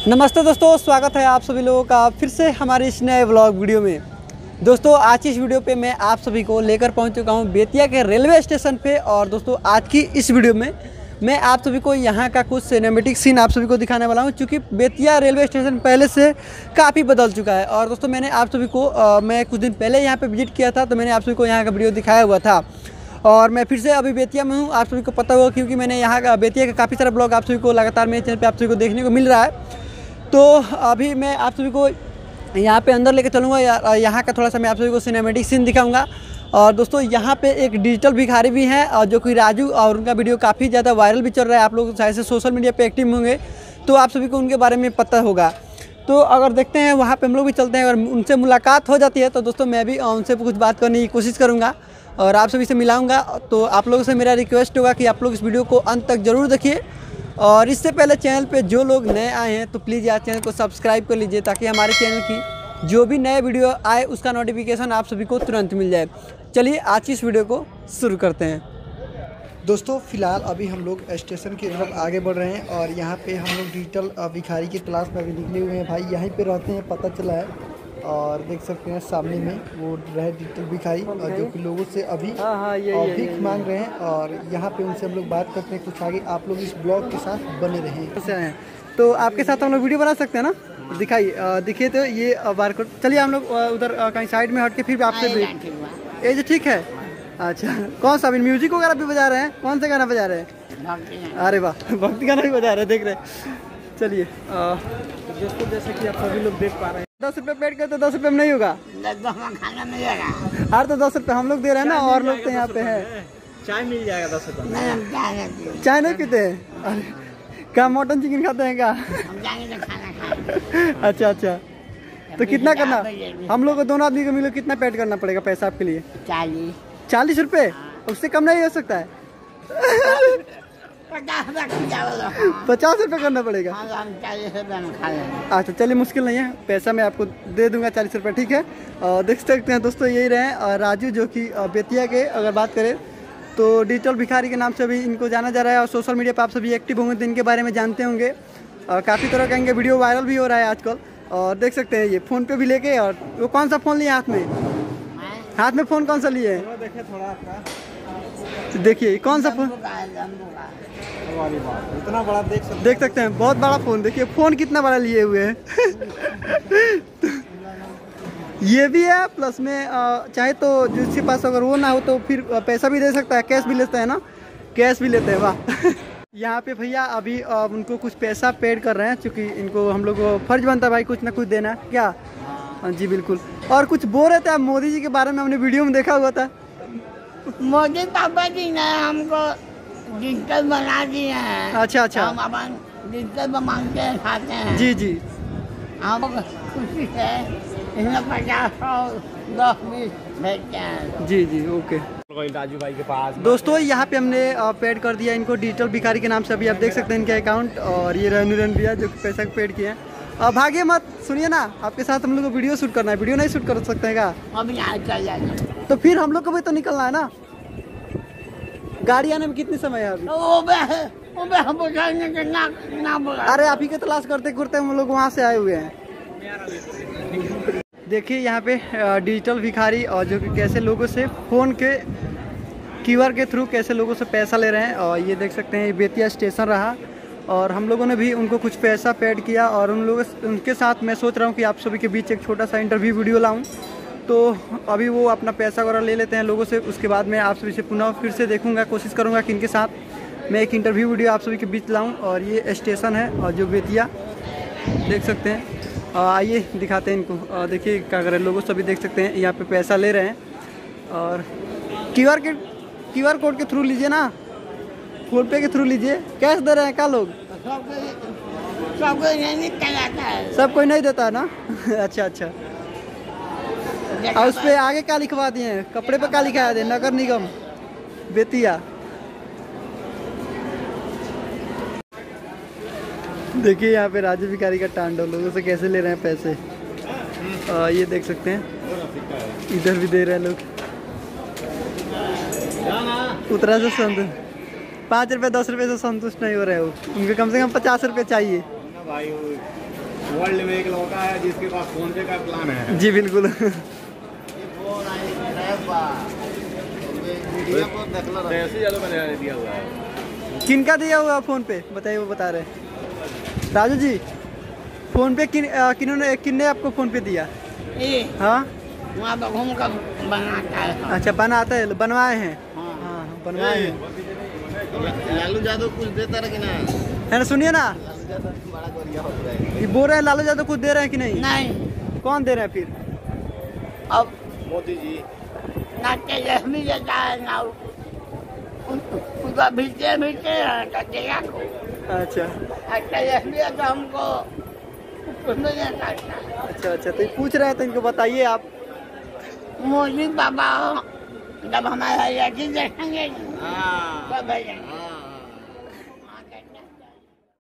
नमस्ते दोस्तों, स्वागत है आप सभी लोगों का फिर से हमारे इस नए व्लॉग वीडियो में। दोस्तों आज की इस वीडियो पे मैं आप सभी को लेकर पहुंच चुका हूं बेतिया के रेलवे स्टेशन पे। और दोस्तों आज की इस वीडियो में मैं आप सभी को यहां का कुछ सिनेमैटिक सीन आप सभी को दिखाने वाला हूं, क्योंकि बेतिया रेलवे स्टेशन पहले से काफ़ी बदल चुका है। और दोस्तों मैंने आप सभी को मैं कुछ दिन पहले यहाँ पर विजिट किया था, तो मैंने आप सभी को यहाँ का वीडियो दिखाया हुआ था। और मैं फिर से अभी बेतिया में हूँ, आप सभी को पता होगा, क्योंकि मैंने यहाँ का बेतिया का काफ़ी सारा ब्लॉग आप सभी को लगातार मेरे चैनल पे आप सभी को देखने को मिल रहा है। तो अभी मैं आप सभी को यहाँ पे अंदर लेके चलूँगा, यहाँ का थोड़ा सा मैं आप सभी को सिनेमैटिक सीन दिखाऊंगा। और दोस्तों यहाँ पे एक डिजिटल भिखारी भी हैं, और जो कि राजू, और उनका वीडियो काफ़ी ज़्यादा वायरल भी चल रहा है। आप लोग शायद से सोशल मीडिया पे एक्टिव होंगे तो आप सभी को उनके बारे में पता होगा। तो अगर देखते हैं वहाँ पे हम लोग भी चलते हैं, अगर उनसे मुलाकात हो जाती है तो दोस्तों मैं भी उनसे कुछ बात करने की कोशिश करूँगा और आप सभी से मिलाऊँगा। तो आप लोगों से मेरा रिक्वेस्ट होगा कि आप लोग इस वीडियो को अंत तक ज़रूर देखिए। और इससे पहले चैनल पे जो लोग नए आए हैं तो प्लीज़ यार चैनल को सब्सक्राइब कर लीजिए, ताकि हमारे चैनल की जो भी नए वीडियो आए उसका नोटिफिकेशन आप सभी को तुरंत मिल जाए। चलिए आज की इस वीडियो को शुरू करते हैं। दोस्तों फिलहाल अभी हम लोग स्टेशन की तरफ आगे बढ़ रहे हैं और यहाँ पे हम लोग डिजिटल भिखारी की तलाश में अभी निकले हुए हैं। भाई यहीं पे रहते हैं, पता चला है। और देख सकते हैं सामने में वो रहे डिजिटल भिखारी, और जो कि लोगों से अभी भीख मांग रहे हैं। और यहाँ पे उनसे हम लोग बात करते हैं कुछ आगे। आप लोग इस ब्लॉग के साथ बने रहें। तो आपके साथ हम लोग वीडियो बना सकते हैं ना? दिखाइए, दिखिए तो ये बारकोड। चलिए हम लोग उधर कहीं साइड में हट के फिर आपसे ये जो ठीक है। अच्छा, कौन सा अभी म्यूजिक वगैरह भी बजा रहे हैं? कौन सा गाना बजा रहे हैं? अरे वाह, भक्ति गाना भी बजा रहे हैं, देख रहे हैं। चलिए दोस्तों जैसे कि आप सभी लोग देख पा रहे हैं, 10 रुपये पेड करते 10 रुपये में नहीं होगा। हर तो 10 रुपये हम लोग दे रहे हैं ना, और लोग तो यहाँ पे हैं। चाय मिल जाएगा 10 रुपये। चाय नहीं पीते? अरे क्या मटन चिकन खाते हैं क्या? अच्छा, तो कितना करना हम लोग को? दोनों आदमी को मिलो कितना पेड करना पड़ेगा पैसा आपके लिए? 40 रुपये। उससे कम नहीं हो सकता है? 50 रुपये करना पड़ेगा। अच्छा चलिए, मुश्किल नहीं है, पैसा मैं आपको दे दूंगा 40 रुपये, ठीक है। देख सकते हैं दोस्तों यही रहे राजू, जो कि बेतिया के अगर बात करें तो डिजिटल भिखारी के नाम से भी इनको जाना जा रहा है। और सोशल मीडिया पर आप सभी एक्टिव होंगे तो इनके बारे में जानते होंगे। काफ़ी तरह का इनके वीडियो वायरल भी हो रहा है आजकल। और देख सकते हैं ये फ़ोन पे भी लेके, और वो कौन सा फ़ोन लिए हाथ में फ़ोन कौन सा लिए? देखिए कौन सा फ़ोन, इतना बड़ा देख सकते हैं, बहुत बड़ा फ़ोन। देखिए फ़ोन कितना बड़ा लिए हुए हैं। ये भी है, प्लस में चाहे तो जिसके पास अगर वो ना हो तो फिर पैसा भी दे सकता है, कैश भी लेता है ना, कैश भी लेते हैं। वाह। यहाँ पे भैया अभी उनको कुछ पैसा पेड कर रहे हैं, क्योंकि इनको हम लोग को फर्ज बनता है भाई कुछ ना कुछ देना, क्या? हाँ जी बिल्कुल। और कुछ बोल रहे थे मोदी जी के बारे में, हमने वीडियो में देखा हुआ था। मोदी पापा जी ने हमको डिजिटल बना दिए हैं। अच्छा, हम अपन डिजिटल मांगते हैं, खाते हैं। जी हम खुशी से इसमें 50, 100, 10, 20 भेजते हैं। जी ओके। राजू भाई के पास दोस्तों यहाँ पे हमने पेड कर दिया इनको डिजिटल भिखारी के नाम से। अभी आप देख सकते हैं इनके अकाउंट, और ये रन भैया जो पैसा पेड किए हैं। भागिए मत, सुनिए ना, आपके साथ हम लोग को वीडियो शूट करना है। वीडियो नहीं शूट कर सकते हैं क्या? अभी यहाँ चल जाएगा तो फिर हम लोग को भी तो निकलना है ना। गाड़ी आने में कितनी समय है अभी? अरे आप ही के तलाश करते करते हम लोग वहाँ से आए हुए हैं। देखिए यहाँ पे डिजिटल भिखारी, और जो कि कैसे लोगों से फ़ोन के QR के थ्रू कैसे लोगों से पैसा ले रहे हैं। और ये देख सकते हैं बेतिया स्टेशन रहा, और हम लोगों ने भी उनको कुछ पैसा पेड किया। और उनके साथ मैं सोच रहा हूँ कि आप सभी के बीच एक छोटा सा इंटरव्यू वीडियो लाऊँ। तो अभी वो अपना पैसा वगैरह ले लेते हैं लोगों से, उसके बाद मैं आप सभी से पुनः फिर से देखूंगा, कोशिश करूंगा कि इनके साथ मैं एक इंटरव्यू वीडियो आप सभी के बीच लाऊं। और ये स्टेशन है, और जो बेतिया देख सकते हैं। आइए दिखाते हैं इनको। देखिए क्या कर रहे हैं लोगों से, भी देख सकते हैं यहाँ पे पैसा ले रहे हैं। और QR कोड के थ्रू लीजिए ना, फोन पे के थ्रू लीजिए। कैश दे रहे हैं क्या लोग? सब कोई नहीं देता है ना। अच्छा। और उस पे आगे क्या लिखवा दिए हैं? कपड़े पे क्या लिखा है? नगर निगम बेतिया। देखिए यहाँ पे राजू भिखारी का तांडव, लोगों से कैसे ले रहे हैं पैसे। ये देख सकते हैं, इधर भी दे रहे हैं लोग। उतरा से 5 रुपये 10 रुपये से संतुष्ट नहीं हो रहे हो, उनको कम से कम 50 रुपये चाहिए। भाई वर्ल्ड में एक लौटा है जिसके पास फोन पे का प्लान है। जी बिल्कुल। ऐसे ज़्यादा मैंने दिया हुआ है। किनका दिया हुआ फ़ोन पे बताइए, वो बता रहे राजू जी। फ़ोन पे किन्ने आपको फ़ोन पे दिया? हाँ वहाँ तो घूम कर बनाता है। अच्छा बनाता है, बनवाए हैं। हाँ। हाँ बनवाए हैं। लालू यादव कुछ देता है कि ना? है ना, सुनिए ना, बड़ा गोरिया होता है। ये बोल रहे हैं लालू यादव कुछ दे रहे हैं कि नहीं? नहीं, कौन दे रहे हैं फिर? अब मोदी जी ना तेजस्वी देता है ना उसका भीते देगा को। अच्छा तेजस्वी है तो हमको कुछ नहीं करता। अच्छा, तो ये पूछ रहे हैं तो इनको बताइए आप। मोदी बाबा जब हमारा यही देखेंगे तब भेजेंगे।